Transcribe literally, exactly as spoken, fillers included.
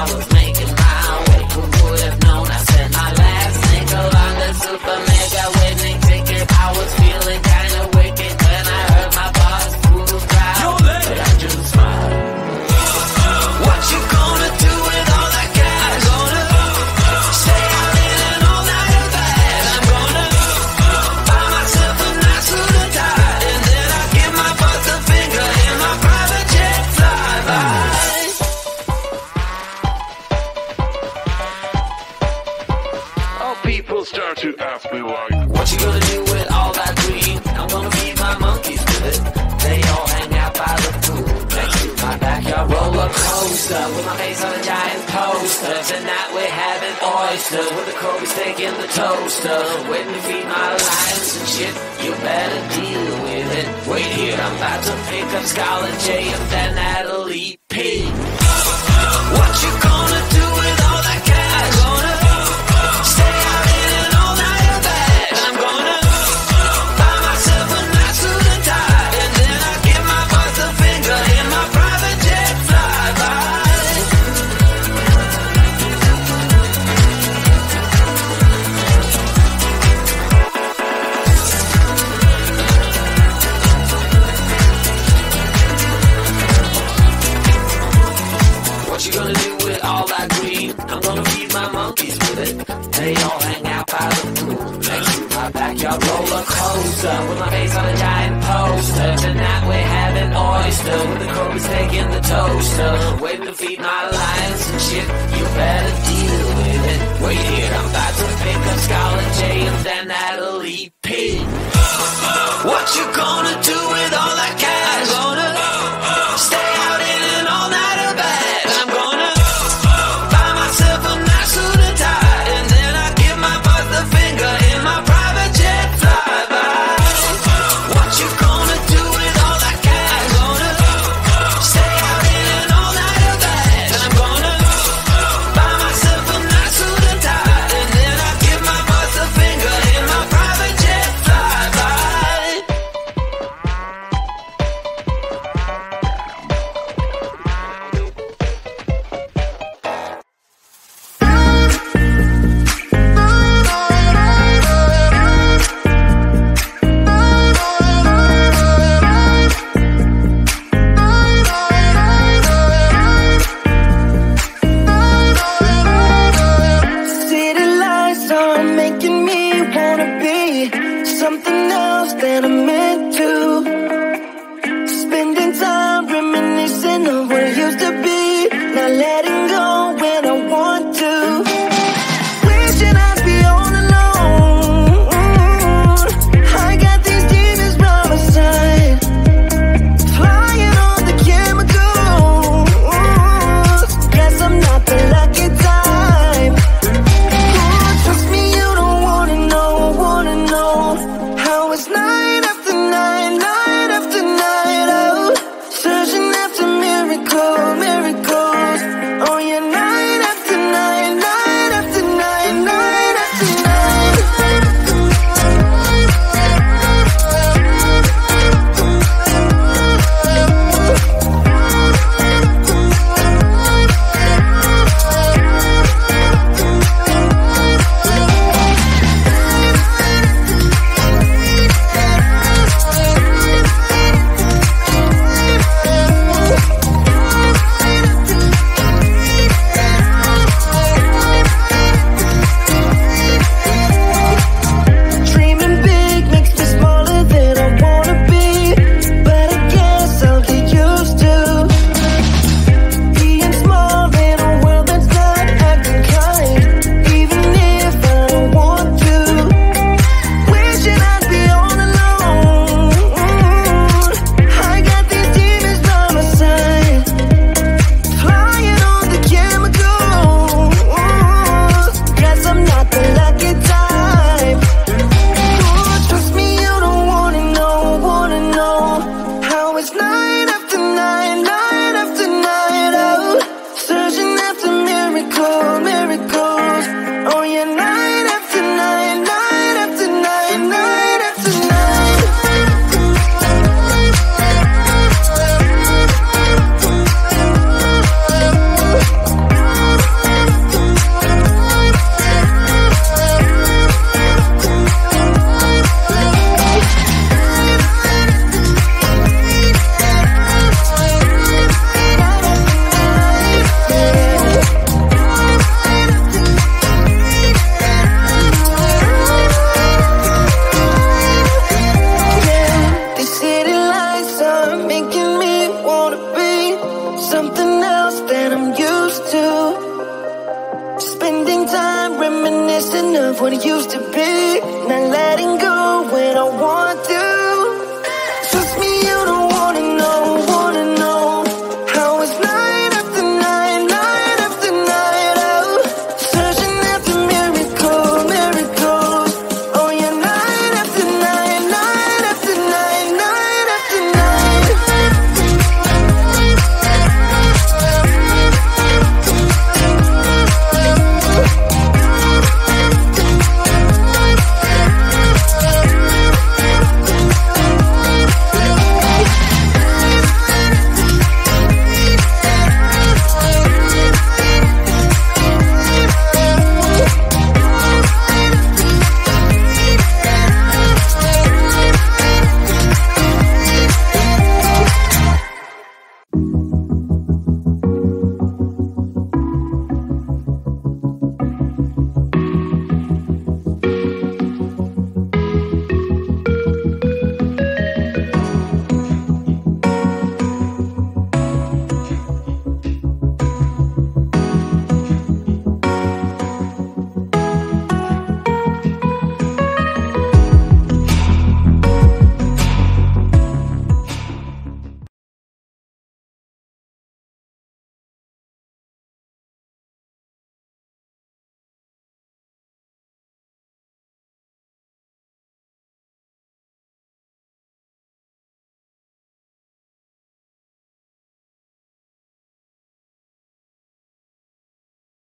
I was making my way. Who would have known I said my last single on the super mega winning ticket. I was feeling kinda wicked when I heard my boss pull the crowd, but I just smiled. What you gonna do with all that cash? Gonna stay out in an all-nighter bag. I'm gonna buy myself a nice suit and tie, and then I give my boss a finger in my private jet flyby. How people start to ask me like, what you gonna do with all that green? I'm gonna feed my monkeys with it. They all hang out by the pool next to my backyard roller coaster, with my face on a giant poster. Tonight we're having oysters with the Kobe steak in the toaster, waiting to feed my lions and shit. You better deal with it. Wait here, I'm about to pick up Scarlett J and then Natalie P. What you gonna do with all that cash? Gonna stay out in an all-nighter bag. I'm gonna buy myself a nice suit and tie, and then I give my boss a finger in my private jet flyby. What you gonna do with all that green? I'm gonna feed my monkeys with it. They all hang out by the pool next to my backyard roller coaster, with my face on a giant poster. Tonight we're having oyster with the Kobe steak in the toaster, waiting to feed my lions and shit. You better deal with it. Wait here, I'm about to pick up Scarlett J and then Natalie P. What you gonna do with all that cash? Gonna stay out in an all-nighter bag. I'm gonna buy myself a nice suit and tie, and then I give my boss the finger in my private jet flyby. What you gonna do with all that cash? Gonna stay out in an all-nighter bag. I'm gonna buy myself a nice suit and tie, and then I give my boss a finger in my private jet flyby. to. Spending time reminiscing of what it used to be. Not letting go when I want to.